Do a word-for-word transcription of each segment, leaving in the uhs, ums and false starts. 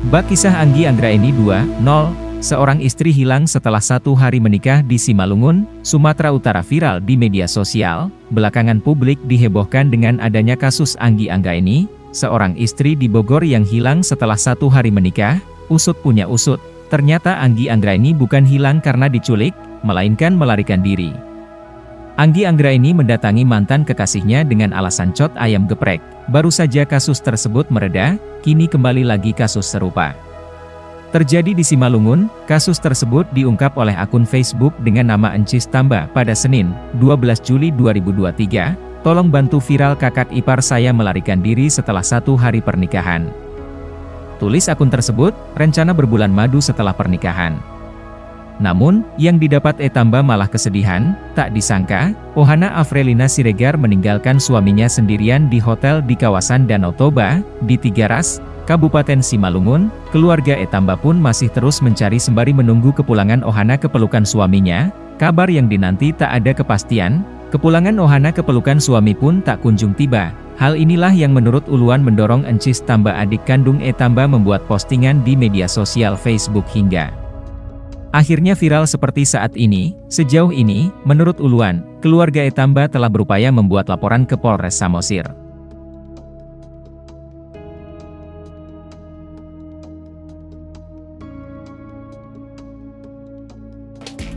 Bak kisah Anggi Anggraeni dua titik nol, seorang istri hilang setelah satu hari menikah di Simalungun, Sumatera Utara viral di media sosial. Belakangan publik dihebohkan dengan adanya kasus Anggi Anggraeni, seorang istri di Bogor yang hilang setelah satu hari menikah. Usut punya usut, ternyata Anggi Anggraeni bukan hilang karena diculik, melainkan melarikan diri. Anggi Anggraeni mendatangi mantan kekasihnya dengan alasan cot ayam geprek. Baru saja kasus tersebut mereda, kini kembali lagi kasus serupa. Terjadi di Simalungun, kasus tersebut diungkap oleh akun Facebook dengan nama Encis Tamba pada Senin, dua belas Juli dua ribu dua puluh tiga. Tolong bantu viral kakak ipar saya melarikan diri setelah satu hari pernikahan. Tulis akun tersebut, rencana berbulan madu setelah pernikahan. Namun, yang didapat E Tamba malah kesedihan. Tak disangka, Ohana Afrelina Siregar meninggalkan suaminya sendirian di hotel di kawasan Danau Toba, di Tigaras, Kabupaten Simalungun. Keluarga E Tamba pun masih terus mencari sembari menunggu kepulangan Ohana ke pelukan suaminya. Kabar yang dinanti tak ada kepastian, kepulangan Ohana ke pelukan suami pun tak kunjung tiba. Hal inilah yang menurut Uluan mendorong Encis Tamba adik kandung E Tamba membuat postingan di media sosial Facebook hingga akhirnya viral seperti saat ini. Sejauh ini, menurut Uluan, keluarga E Tamba telah berupaya membuat laporan ke Polres Samosir.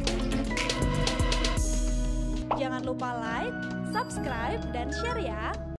Jangan lupa like, subscribe, dan share ya!